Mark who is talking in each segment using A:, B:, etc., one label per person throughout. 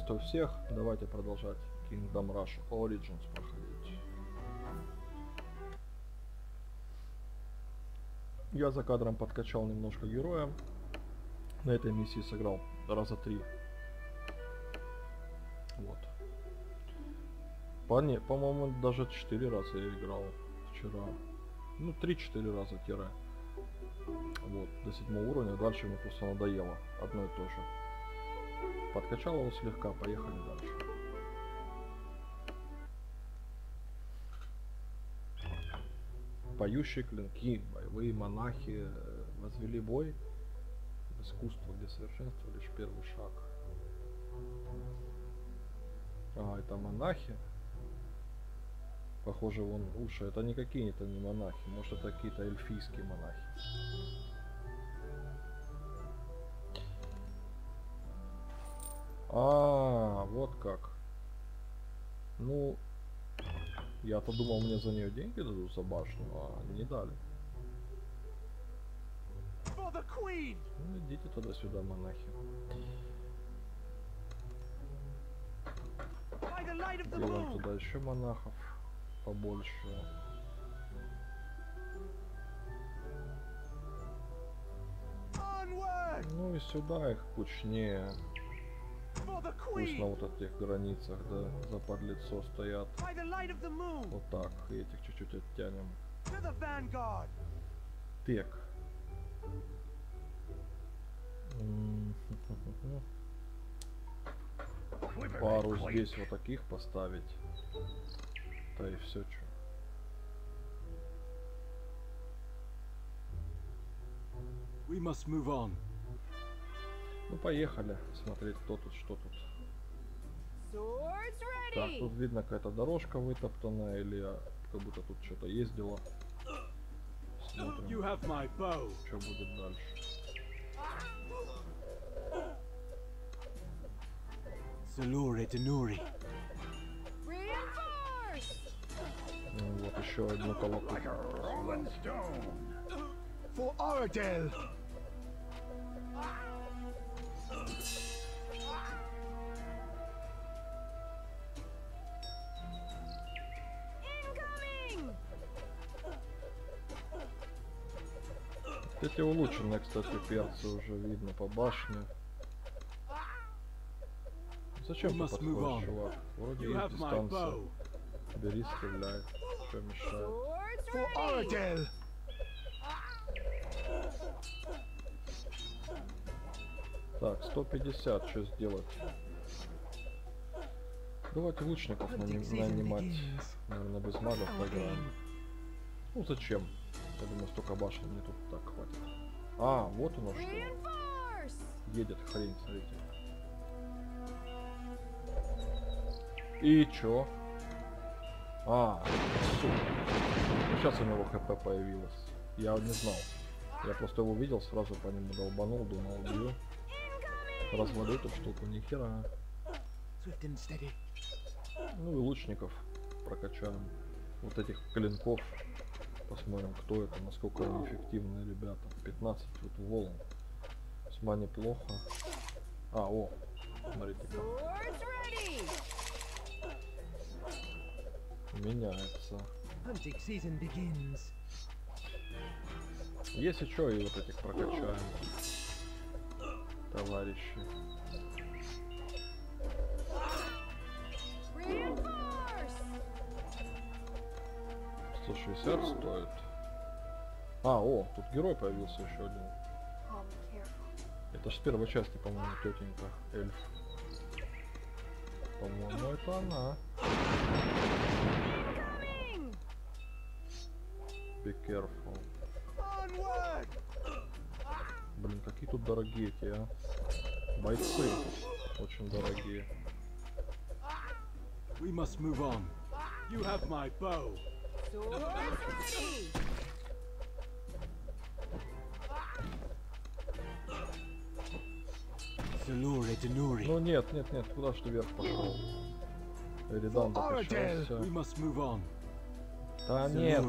A: Приветствую всех. Давайте продолжать Kingdom Rush Origins проходить. Я за кадром подкачал немножко героя. На этой миссии сыграл раза 3. Вот. По-моему, даже 4 раза я играл вчера. Ну, 3-4 раза тире. Вот, до 7 уровня. Дальше мне просто надоело. Одно и то же. Подкачал его слегка, поехали дальше. Поющие клинки, боевые монахи возвели бой. Искусство для совершенства лишь первый шаг. А, это монахи. Похоже, вон уши. Это не какие-то не монахи. Может, это какие-то эльфийские монахи. А, вот как. Ну, я-то думал, мне за нее деньги дадут за башню, а не дали. Ну, идите туда-сюда, монахи. Делаем туда еще монахов побольше. Ну и сюда их кучнее. Пусть на вот этих границах, да, за подлицо стоят. Вот так, и этих чуть-чуть оттянем. Так. Пару здесь вот таких поставить. Да и все, что.
B: We must move on.
A: Ну поехали смотреть, кто тут, что тут. Так, тут видно какая-то дорожка вытоптанная, или как будто тут что-то ездило. Смотрим, что будет дальше. Вот еще одну колокольню. Эти улучшенные, кстати, перцы уже видно по башне. Зачем ты подходишь, чувак? Вроде есть дистанция. Бери, стреляй. Что мешает? Так, 150, что сделать? Давайте лучников нанимать. Наверное, без магов поиграем. Ну зачем? Я думаю, столько башен мне тут так хватит. А, вот оно что. Едет хрень, смотрите. И чё? А, сука. Сейчас у него хп появилось. Я не знал. Я просто его видел, сразу по нему долбанул, думал, убью. Развалю эту штуку, нихера. Ну и лучников прокачаем. Вот этих клинков. Посмотрим, кто это, насколько они эффективные ребята. 15 вот волн. Весьма неплохо. А, о, смотрите-ка. Меняется. Если что, и вот этих прокачаем. Товарищи. 160 стоит. А, о, тут герой появился еще один. Это ж с первой части, по-моему, тетенька эльф. По-моему, это она. Be careful. Блин, какие тут дорогие эти, а. Бойцы. Очень дорогие.
B: We must move on. You have my bow.
A: Ну нет, куда ж ты вверх пошел? Эридан докачался. Да нет.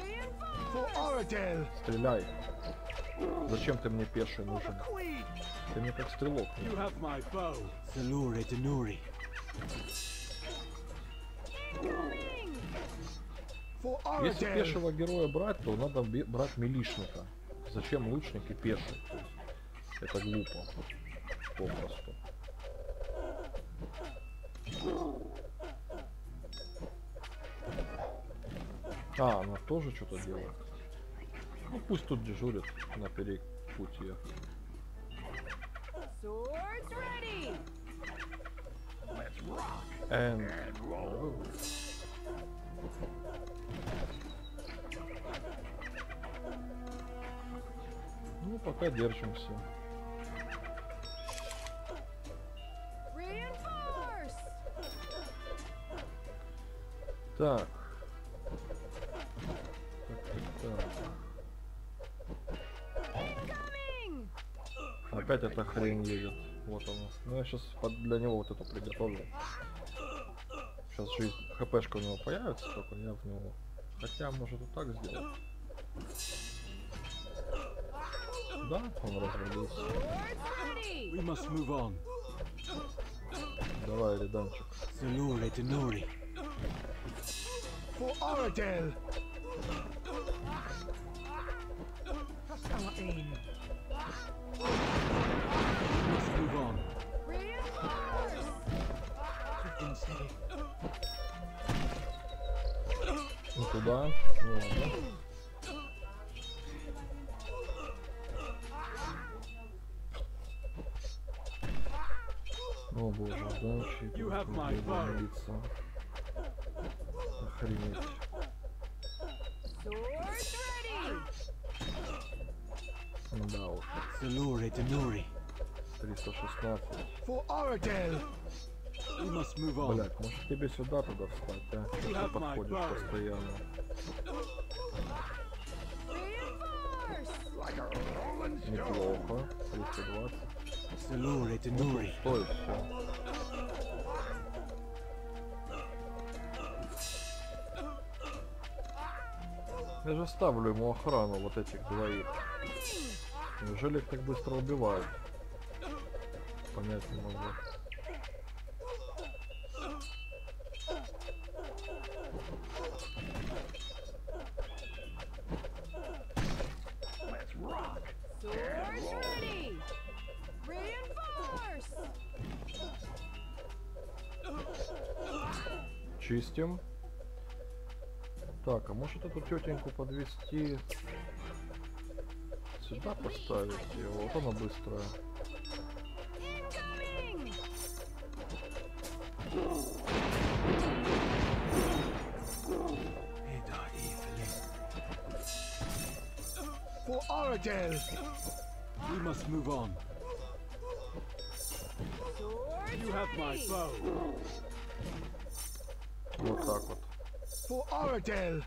A: Стреляй. Зачем ты мне пеший нужен? Ты мне как стрелок.
B: You have my bow. Salure Denuri. For
A: Если
B: Oradel.
A: пешего героя брать, то надо брать милишника. Зачем лучник и пеший? То есть это глупо. Попросту. А, она тоже что-то делает. Ну пусть тут дежурит на перепутье.
C: Swords ready.
A: And... Ну, пока держимся.
C: Reinforce.
A: Так. Так.
C: Coming.
A: Опять эта хрень едет. Вот она. Ну, я сейчас для него вот эту приготовлю. Сейчас жизнь, хпшка у него появится, только я в него. Хотя, может, вот так сделать. Да, он развалился.
C: Swords ready.
B: We must move on.
A: Давай, реданчик.
B: Salure Denuri. For Oradel. We must move on.
C: Reinforce.
A: Ну туда. Ну ладно. О боже, дальше
B: You have my bow.
A: лица. Охренеть.
C: Swords ready.
A: Ну да уж.
B: Salure Denuri.
A: 316.
B: For Oradel. We must move on.
A: Блять, может тебе сюда туда встать, а? Что ты
B: have my
A: подходишь
B: bow.
A: постоянно.
C: Reinforce.
A: Неплохо. 320.
B: Salure Denuri.
A: Стой, все. Я же ставлю ему охрану вот этих двоих. Неужели их так быстро убивают? Понять не могу.
C: Swords ready. Reinforce.
A: Чистим. Так, а может эту тетеньку подвести сюда поставить ее? Вот она быстрая.
C: Incoming.
B: For Oradel. We must move on.
C: Swords
B: You have my
C: ready.
B: bow.
A: Вот так вот.
B: For Oradel.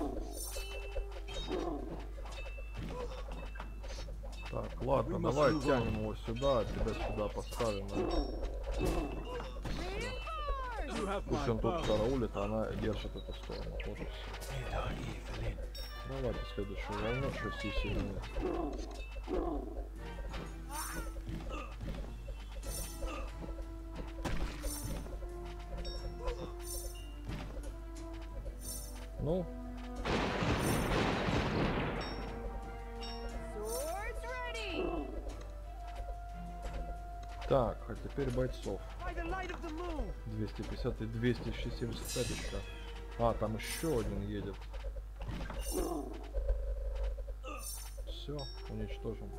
A: Так, ладно,
B: We must
A: давай
B: move
A: тянем его сюда, а тебя сюда поставим.
C: Reinforce.
B: You have
A: Пусть
B: my
A: он тут
B: bow.
A: караулит, а она держит эту сторону. Вот и все. Давайте следующую волну, 6 сильнее. Ну,
C: Swords ready.
A: так, а теперь бойцов.
B: By the light of the moon.
A: 250 и 275 еще. А, там еще один едет. Все, уничтожим.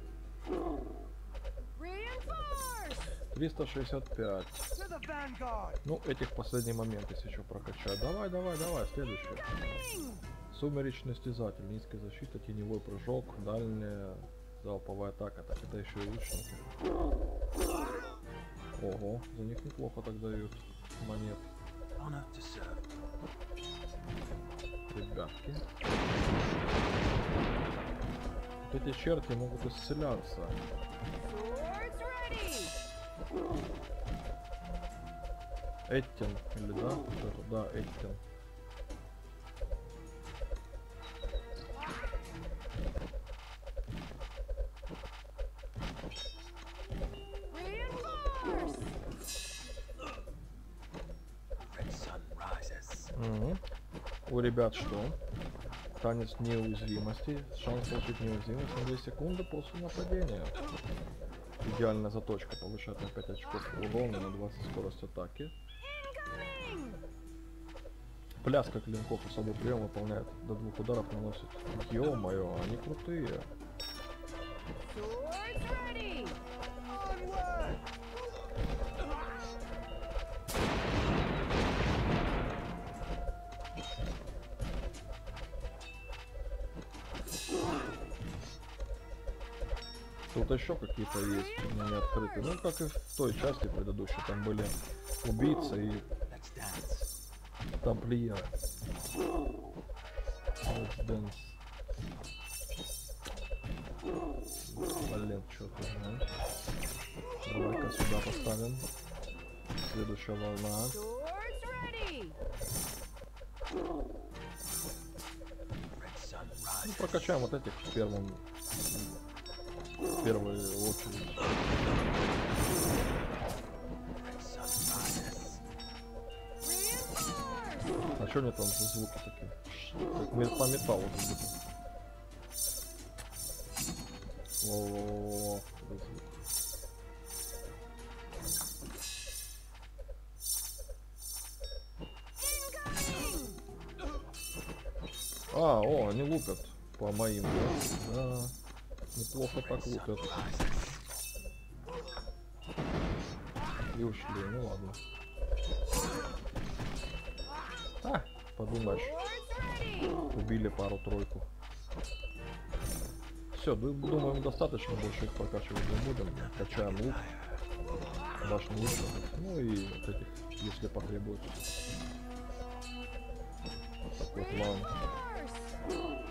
C: Reinforce.
A: 365.
B: To the vanguard.
A: Ну, этих в последний момент, если еще прокачать. Давай, давай, давай, следующий.
C: Coming.
A: Сумеречный стязатель, низкая защита, теневой прыжок, дальняя залповая атака. Так, это еще и лучники. Ого, за них неплохо так дают монет.
B: Honor to serve.
A: Ребятки. Вот эти черти могут исцеляться.
C: Swords ready.
A: Эттин, или да? Что-то, да, Эттин. Мгм. У ребят что? Танец неуязвимости. Шанс получить неуязвимость на 2 секунды после нападения. Идеальная заточка повышает на 5 очков урона, на 20 скорость атаки. Пляска клинков особый прием выполняет до 2 ударов наносит. Ё-моё, они крутые.
C: Swords ready.
B: Onward!
A: Тут еще какие-то есть, но не открытые. Ну, как и в той части предыдущей, там были убийцы и
B: Let's dance.
A: тамплиеры. Let's dance. Блин, что ты, Давай-ка сюда поставим. Следующая волна.
C: Swords ready.
B: Red sun
A: Ну,
B: rises.
A: прокачаем вот этих в первую очередь.
B: Red sun rises.
C: Reinforce.
A: А что они там за звуки такие? Как по металлу как будто. Во-во-во-во. Это звук. А, о, они лупят по моим, да? Да. Неплохо так лупят. И ушли, ну ладно. А, подумаешь,
C: Swords ready.
A: убили пару-тройку. Все, думаем, достаточно, больше их прокачивать не будем. Качаем лук, башню лучше. Ну и вот этих, если потребуется. Такой план.
C: Force.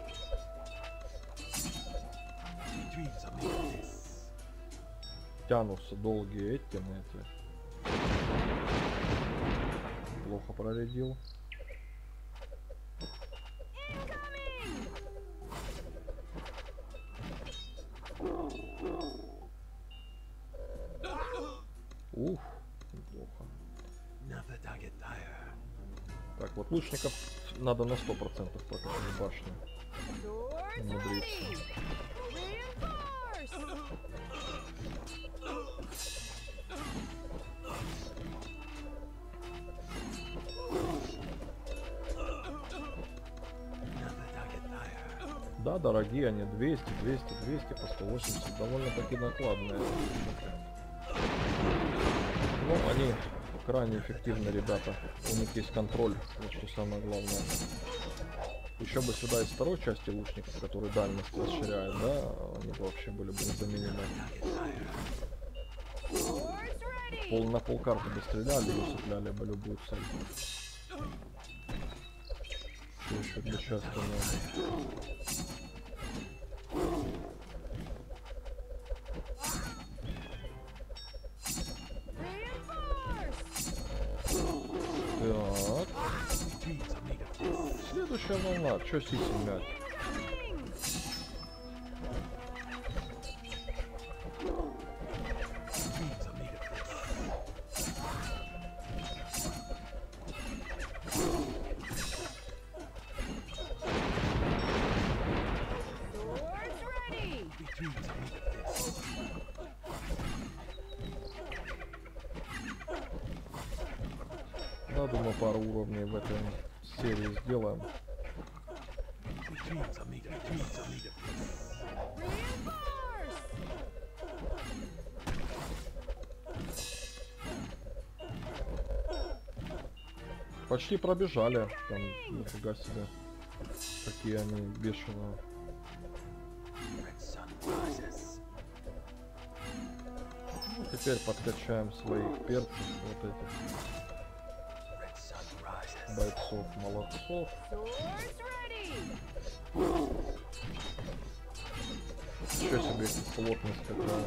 B: Dreams are made of this.
A: Тянутся долгие эти на эти. Плохо проредил. Ух, неплохо.
B: Never target fire.
A: Так, вот лучников надо на 100% прокачать башню.
C: Swords
A: Умудриться.
C: ready. Reinforce.
B: Never target fire.
A: Да, дорогие они, 200, 200, 200, по 180, довольно-таки накладные. Ну, они крайне эффективны, ребята. У них есть контроль, вот что самое главное. Еще бы сюда из второй части лучников, который дальность расширяет, да, они бы вообще были бы незаменимы.
C: Swords ready.
A: На полкарты бы стреляли и усыпляли бы любую цель. Что еще для части надо?
C: Reinforce.
A: Так,
B: Dreams are made of this.
A: следующая волна. Че сиси мять?
B: Dreams are made of this.
C: Swords ready.
B: Dreams are made of this.
A: Да, думаю, пару уровней в этой серии сделаем.
B: Dreams are made of this.
C: Reinforce.
A: Почти пробежали. Там, нифига себе. Какие они бешеные.
B: Red sun rises.
A: Ну, теперь подкачаем своих перцев, вот этих
B: Red sun rises.
A: бойцов, молодцов.
C: Swords ready.
A: Еще себе плотность какая.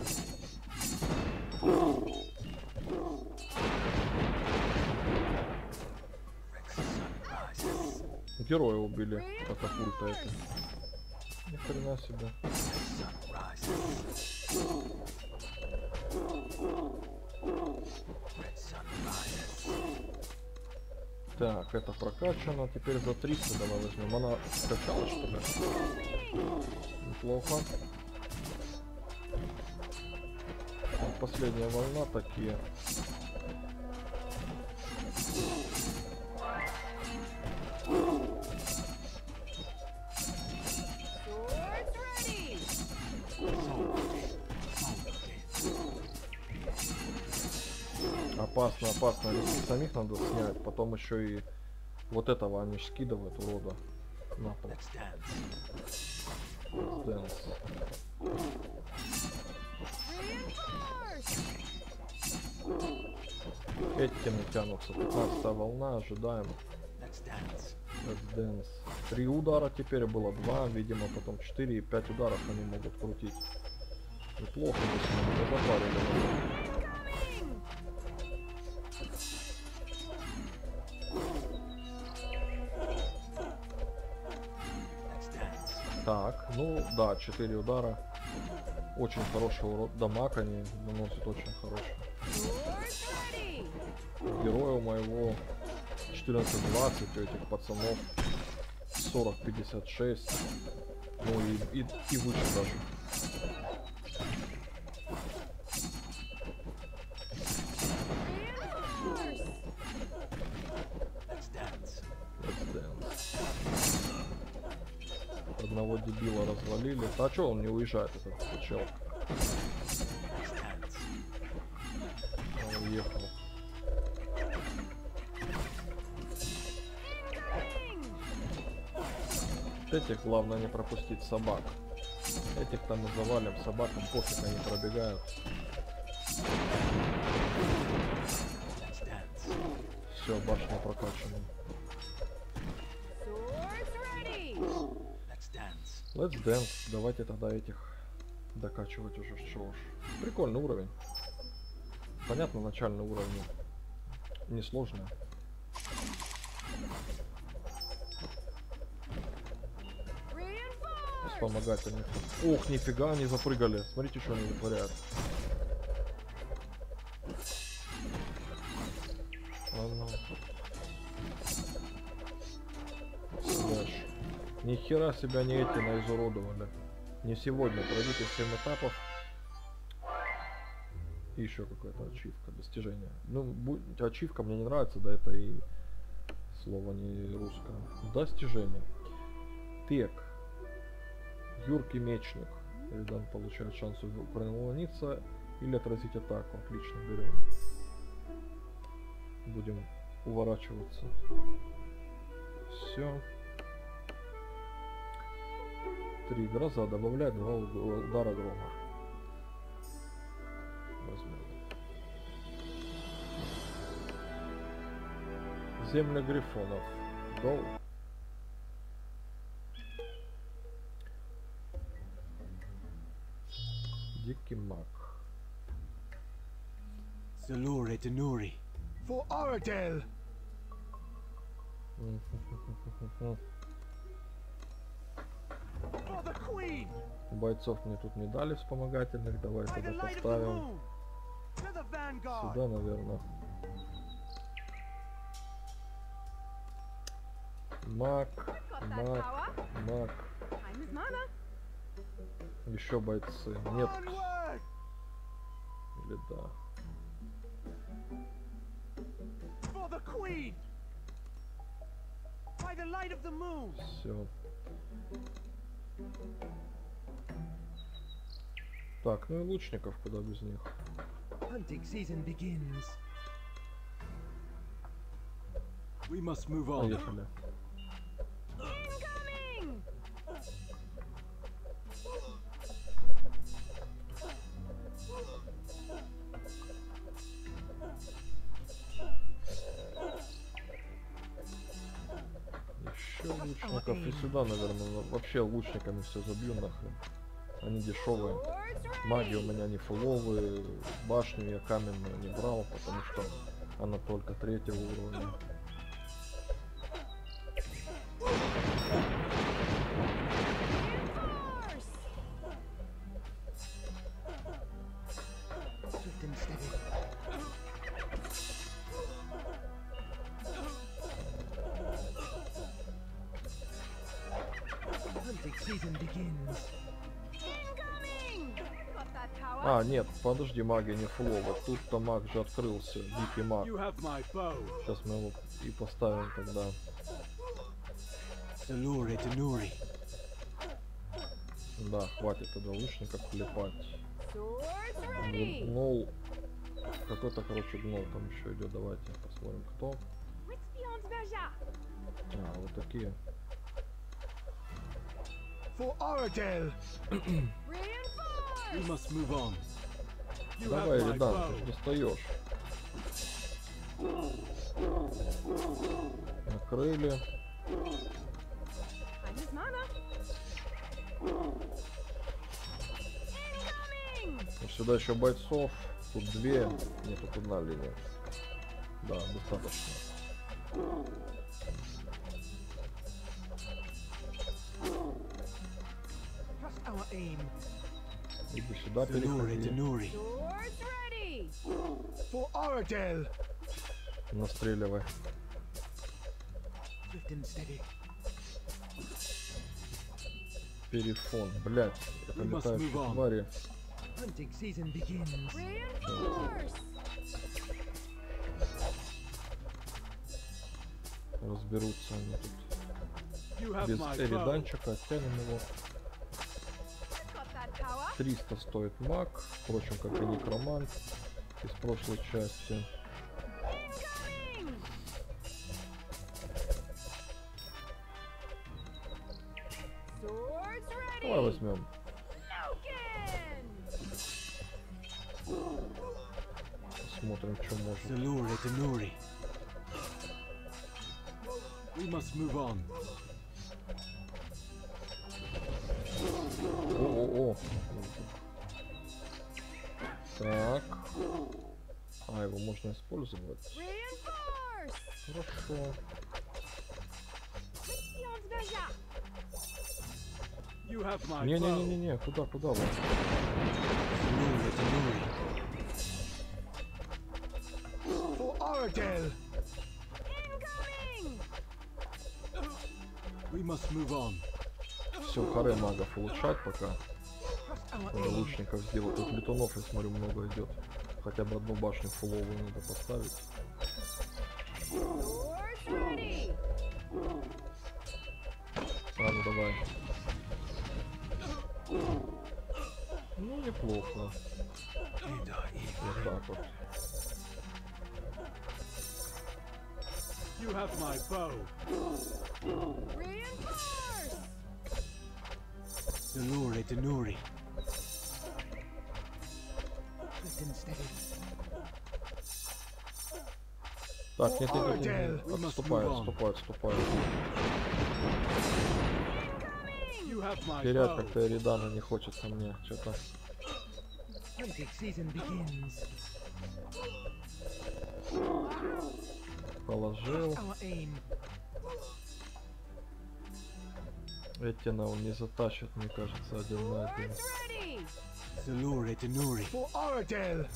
B: Red sun rises.
A: Героя убили, катапульта эти. Ни хрена себе.
B: Sun rises. Red sun rises.
A: Так, это прокачано. Теперь за 300 давай возьмем. Она скачала, что ли? Неплохо. Вот последняя волна такие.
C: Swords ready.
A: Опасно, опасно. Если самих надо снять, потом еще и вот этого они ж скидывают, урода, на пол.
B: Let's dance.
A: Дэнс.
C: Reinforce.
A: Эти темы тянутся. 15 волна, ожидаем.
B: Let's dance.
A: Let's dance. 3 удара теперь было, 2, видимо, потом 4 и 5 ударов они могут крутить. Неплохо, если мы запарили.
C: Coming.
B: Let's dance.
A: Так, ну да, 4 удара. Очень хороший урон. Дамаг они наносят очень хороший.
C: Swords ready.
A: Героя у моего 14-20, у этих пацанов 40-56. Ну и выше даже.
C: Reinforce.
B: Let's dance.
A: Let's dance. Одного дебила развалили. А чё он не уезжает, этот чел?
B: Let's dance.
A: Он уехал.
C: Incoming.
A: Этих главное не пропустить собак. Этих там мы завалим, собакам пофиг, они пробегают.
B: Let's dance.
A: Все, башня прокачана.
C: Swords ready.
B: Let's dance.
A: Let's dance. Давайте тогда этих докачивать уже, чего уж. Прикольный уровень. Понятно, начальный уровень. Несложный.
C: Reinforce.
A: Вспомогательный. Ох, нифига, они запрыгали. Смотрите, что они вытворяют. Ладно. Слэш. Ни хера себя не эти наизуродовали. Не сегодня. Пройдите 7 этапов. И еще какая-то ачивка, достижение. Ну, ачивка мне не нравится, да, это и слово не русское. Достижение. Тек. Юркий мечник. Ридан получает шанс уклониться или отразить атаку. Отлично, берем. Будем уворачиваться. Все. 3 гроза. Добавляет 2 удара грома. Возьмем. Земля грифонов. Go. Дикий маг.
B: Zalore Denuri.
D: For Oradel! For the Queen!
A: Бойцов мне тут не дали вспомогательных. Давай
D: By the
A: тогда
D: light of the
A: поставим
D: moon! To the vanguard!
A: сюда, наверное. Маг,
C: Got that
A: маг,
C: power.
A: маг.
C: Time is mana.
A: Еще бойцы. Нет.
D: Onward!
A: Или да.
D: For the Queen! By the light of the moon!
A: Все. Так, ну и лучников, куда без них.
D: Hunting season begins.
B: We must move on.
A: Поехали.
C: Incoming.
A: Еще лучников и сюда, наверное. Вообще лучниками все забью нахрен. Они дешевые.
C: Swords ready.
A: Маги у меня не фуловые. Башню я каменную не брал, потому что она только 3-го уровня.
C: Reinforce.
D: Swift and steady. season begins.
C: Incoming! Got that power?
A: А, нет, подожди, магия не фулова. Тут-то маг же открылся. Дикий маг.
B: You have my bow.
A: Сейчас мы его и поставим тогда.
B: Salure Denuri.
A: Да, хватит тогда лучников клепать.
C: Swords ready!
A: Гнол. Какой-то, короче, гнол там еще идет. Давайте посмотрим, кто.
C: What's Verja?
A: А, вот такие.
D: For Oradell!
B: We
C: Reinforce!
B: must move on. You
A: Давай,
B: have my
A: Ридан,
B: bow.
A: ты ж достаешь. Накрыли.
C: Time is mana. Incoming!
A: Сюда еще бойцов. Тут две. Нет, тут одна линия. Да, достаточно.
D: Trust our aim.
A: Иди сюда,
B: Salure
A: переходи.
B: Denuri.
C: Swords ready!
D: For Oradell!
A: Настреливай.
D: Swift and steady.
A: Перифон. Блять, это
B: We must
A: летающие
B: move on.
A: твари.
D: Hunting season begins.
C: Reinforce!
A: Разберутся они тут.
B: You have
A: Без
B: my bow.
A: эриданчика. Оттянем его.
C: Got that power?
A: 300 стоит маг. Впрочем, как и некромант из прошлой части.
C: Incoming! Swords ready!
A: Давай возьмем.
C: Loken!
A: Посмотрим, что может.
B: Salure Denuri. We must move on.
A: О-о-о. Так. А, его можно использовать.
C: Reinforce!
A: Хорошо.
C: Beyond Verja!
B: You have my bow.
A: Не-не-не-не, куда вы?
B: Salure Denuri.
D: For Oradell!
C: Incoming!
B: We must move on.
A: Все, харе магов улучшать пока.
D: Trust our
A: Надо
D: aim.
A: лучников сделать. Тут летунов, я смотрю, много идет. Хотя бы одну башню фуловую надо поставить.
C: Swords ready!
A: Ладно, давай. Ну, неплохо. Вот так вот.
B: You have my bow.
C: Reinforce!
B: Salure Denuri.
D: Swift and steady.
A: Так, нет. Отступай.
B: You have my
A: Терять
B: bow.
A: как-то Эридана не хочется мне. Что-то.
D: Hunting season begins.
A: Положил.
D: Our aim.
A: Эти на он не затащит, мне кажется, один на один.
C: Swords ready!
B: Salure Denuri.
D: For Oradell!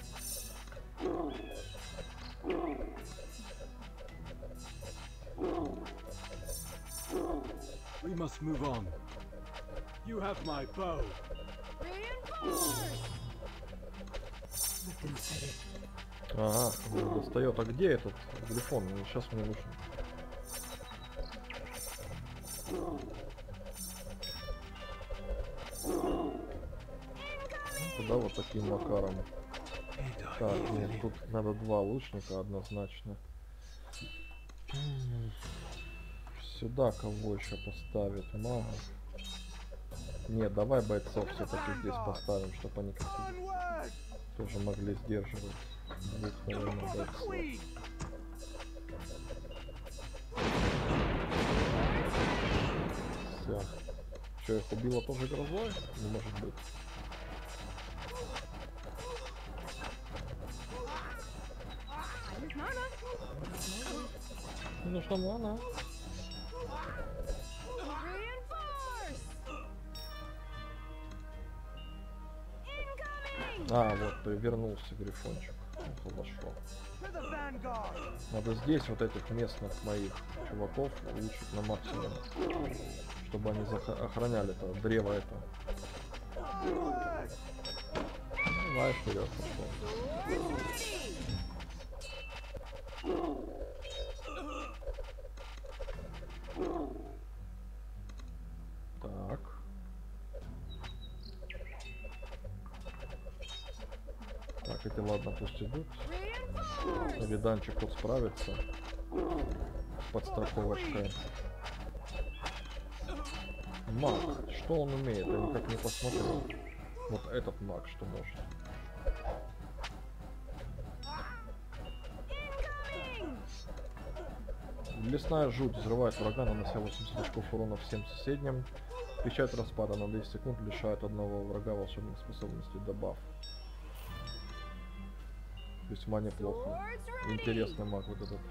B: We must move on. You have my bow.
C: Reinforce!
D: Swift and steady.
A: Ага, он достает. А где этот грифон? Сейчас мне нужен. Туда вот таким макаром. Так, нет, тут надо два лучника однозначно. Сюда кого еще поставить? Мага. Нет, давай бойцов все-таки здесь поставим, чтобы они как-то
D: Onward!
A: тоже могли сдерживать двух, наверное,
D: For the
A: бойцов.
D: Queen!
A: Все. Че, их убило тоже грозой? Не может быть.
C: Time is mana.
A: Мне нужна мана.
C: Reinforce! Incoming!
A: А, вот, вернулся грифончик. Хорошо.
D: To the vanguard!
A: Надо здесь вот этих местных моих чуваков улучшить на максимум. чтобы они охраняли это древо это. Давай вперед, пошел. Так. Так, эти ладно, пусть идут. Виданчик тут справится с подстраховочкой. Маг, что он умеет? Я никак не посмотрел. Вот этот маг что может. Лесная жуть взрывает врага, нанося 80 очков урона всем соседним. Печать распада на 10 секунд лишает одного врага волшебных способностей добав. Весьма неплохо. Интересный маг вот этот.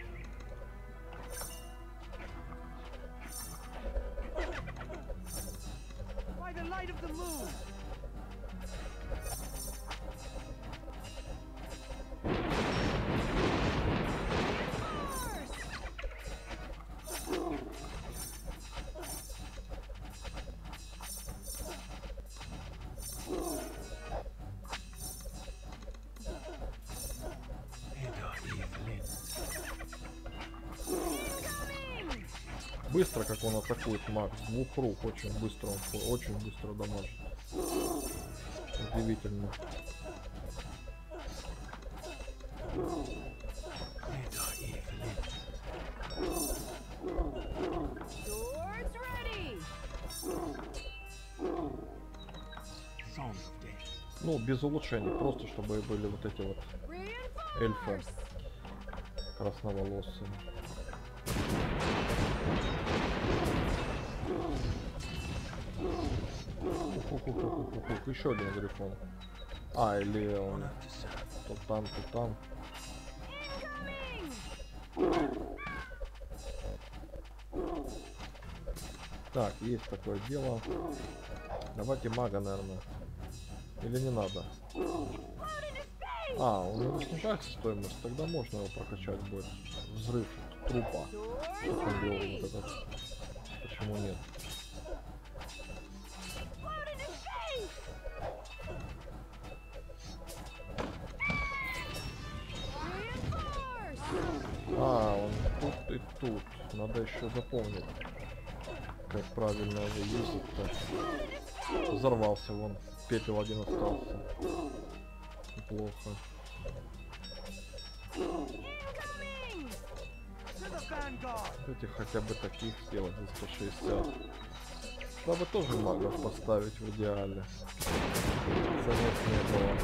D: By the light of the moon.
A: Быстро, как он атакует маг, с двух рук, очень быстро, он очень быстро дамажит. Удивительно.
C: Swords ready.
A: Ну, без улучшений, просто чтобы были вот эти вот эльфы
C: Reinforce.
A: красноволосые. Еще один грифон. А, или он то там, то там. Так, есть такое дело. Давайте мага, наверное. Или не надо? А, у него снижается стоимость, тогда можно его прокачать будет. Взрыв трупа. Вот этот. Почему нет? А, он тут и тут. Надо еще запомнить, как правильно его юзать-то. Взорвался вон. Пепел один остался. Плохо. Эти хотя бы таких сделать за 160. Чтобы тоже магов поставить в идеале. Занять не было.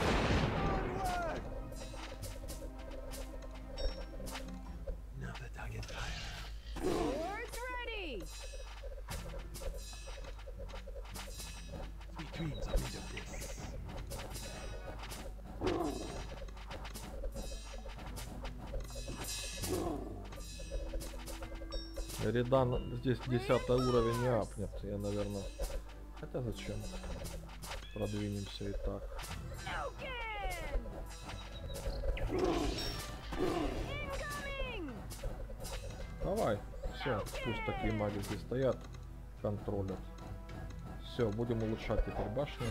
C: Swords ready.
A: Редан здесь 10 уровень не апнет. Я, наверное... Хотя зачем? Продвинемся и так. Давай. Все, пусть такие маги здесь стоят. Контролят. Все, будем улучшать теперь башню.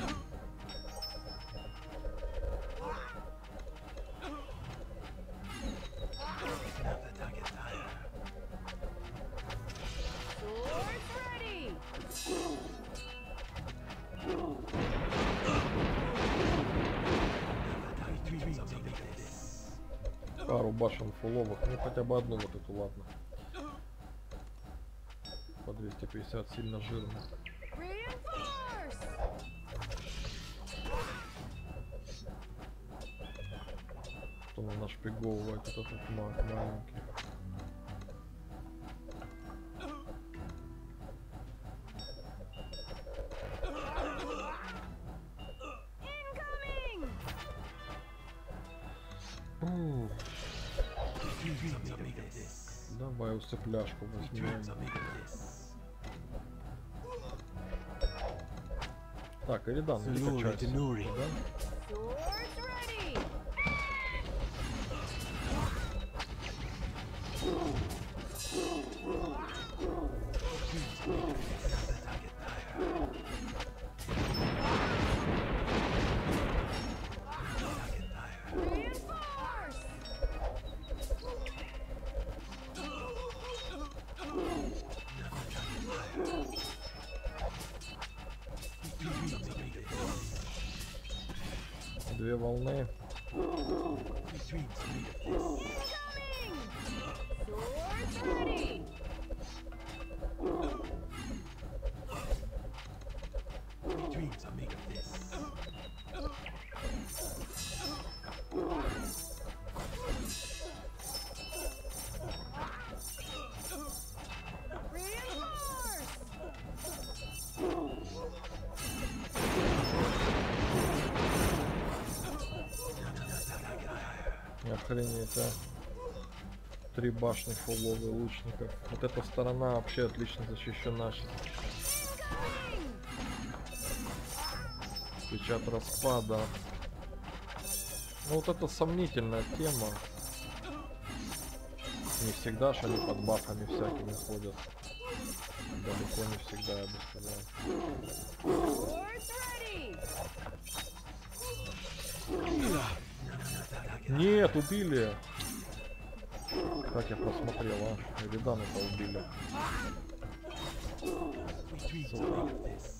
A: Пару башен фуловых, ну хотя бы одну вот эту, ладно. По 250 сильно жирно. Что он нашпиговывает этот маг маленький. Давай усыпляшку возьмем. Так, Эридан, иди качайся. Да? Две волны.
B: Dreams are made of this.
C: Swords ready.
B: Dreams are made of this.
C: Reinforce.
A: Охренеть, а. 3 башни фуловые лучников. Вот эта сторона вообще отлично защищена. Печать распада. Ну вот это сомнительная тема. Не всегда ж они под бафами всякими ходят. Далеко не всегда, я бы сказал.
C: Swords ready.
A: Нет, убили! Как я просмотрел, а? Эридана-то убили.
B: Dreams are made of this.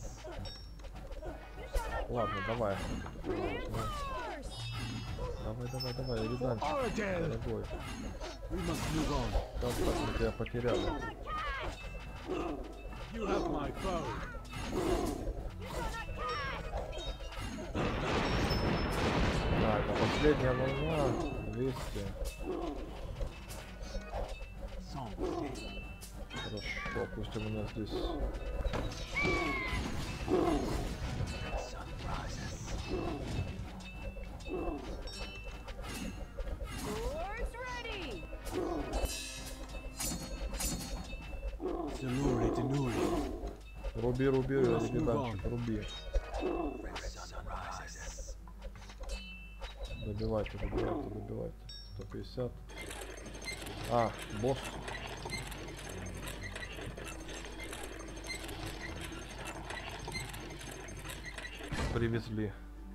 A: Ладно, давай.
C: Reinforce.
A: Давай, Эриданчик,
B: Oradell!
A: дорогой.
B: We must move on.
A: Как так мы тебя потеряли?
B: You have my bow.
A: Да, это последняя волна. 200.
B: Song dead.
A: Хорошо, пусть у меня здесь...
B: Sun rises.
C: Swords ready.
B: Zelure Denuri.
A: Руби, Эриданчик, руби.
B: Sun rises.
A: Добивайте. 150. А, босс. Привезли.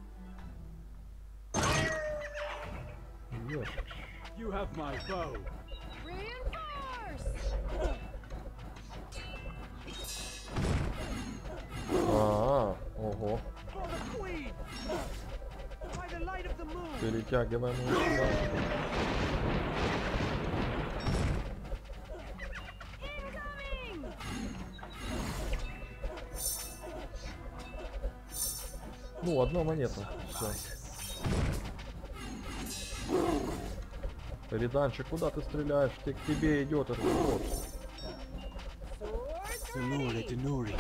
A: Ёж.
B: You have my bow.
C: Reinforce.
A: Ого.
D: For the queen! By the light of the moon!
A: Перетягиваем его сюда.
C: Incoming.
A: Ну, одна монета. Все. Эриданчик, куда ты стреляешь? Ты к тебе идет этот босс.
C: Swords
B: Zelure
C: ready.
B: Denuri.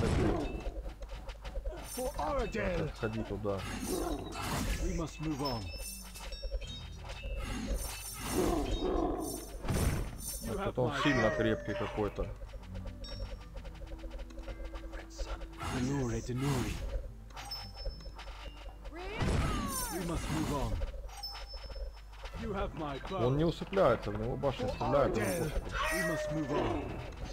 B: For Oradell.
A: Ходи туда.
B: We must move on. You have
A: Что-то он
B: my
A: сильно
B: bow.
A: крепкий какой-то.
B: Zelure Denuri.
C: Reinforce.
B: We must move on. You have my bow.
A: Он не усыпляется, в него башня
B: For
A: стреляет. ему
B: Oradell.
A: пофигу.
B: We must move on.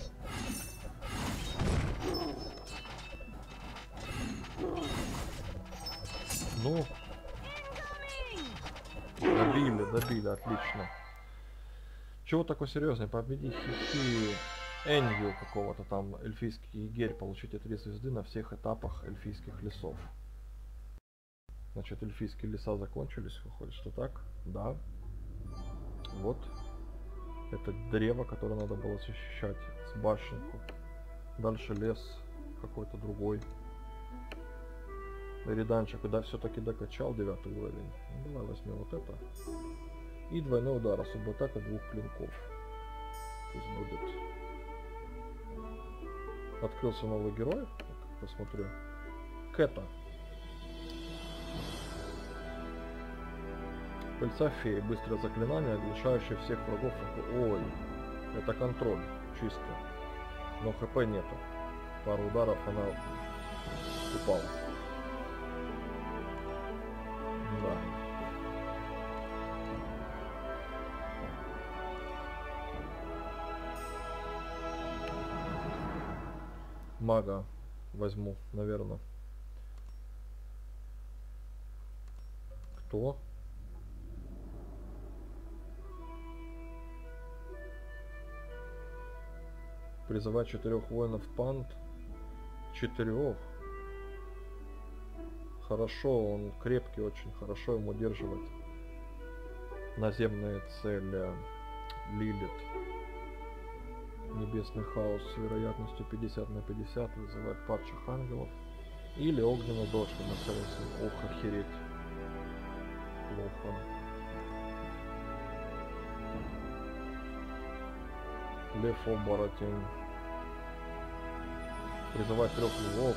A: Ну,
C: Incoming.
A: добили, отлично. Чего такой серьезный? Победить Хихи Энью какого-то там, эльфийский егерь, получите 3 звезды на всех этапах эльфийских лесов. Значит, эльфийские леса закончились, выходит, что так? Да. Вот. Это древо, которое надо было защищать с башенку. Дальше лес какой-то другой. Эриданчик, когда все-таки докачал 9 уровень. Ну, давай возьмем вот это. И двойной удар, особо атака 2 клинков. Пусть будет. Открылся новый герой. Так, посмотрю. Кэта. Пыльца феи. Быстрое заклинание, оглушающее всех врагов. Ой, это контроль. Чисто. Но хп нету. Пару ударов она упала. Да. Мага возьму, наверное. Кто? Призывать 4 воинов пант. 4. хорошо, он крепкий, очень хорошо ему удерживать наземные цели. Лилит. Небесный хаос с вероятностью 50 на 50 вызывает падших ангелов. Или огненный дождь нацелился. Ох, охереть. Плохо. Лев оборотень. Призывать 3 львов.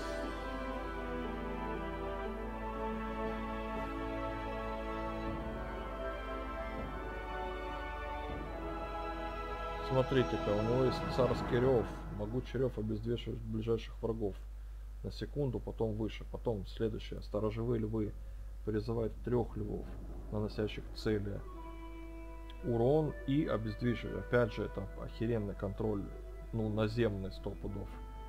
A: Смотрите-ка, у него есть царский рев. Могучий рев обездвиживает ближайших врагов на секунду, потом выше. Потом следующее. Сторожевые львы. Призывает 3 львов, наносящих цели урон и обездвиживает. Опять же, это охеренный контроль. Ну, наземный 100 пудов.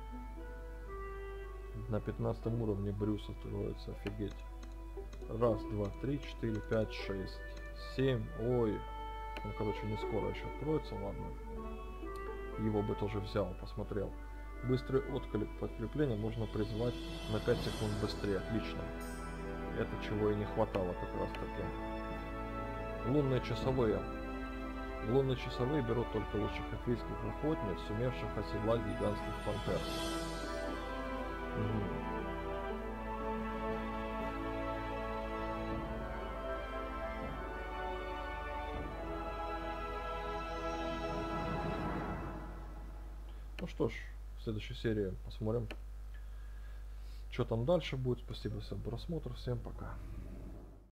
A: На 15 уровне Брюс откроется, офигеть. 1, 2, 3, 4, 5, 6, 7. Ой. Он, короче, не скоро еще откроется, ладно. Его бы тоже взял, посмотрел. Быстрый отклик подкрепления можно призывать на 5 секунд быстрее. Отлично. Это чего и не хватало как раз таки. Лунные часовые. Лунные часовые берут только лучших эльфийских охотниц, сумевших оседлать гигантских пантер. Ну что ж, в следующей серии посмотрим, что там дальше будет. Спасибо всем за просмотр, всем пока.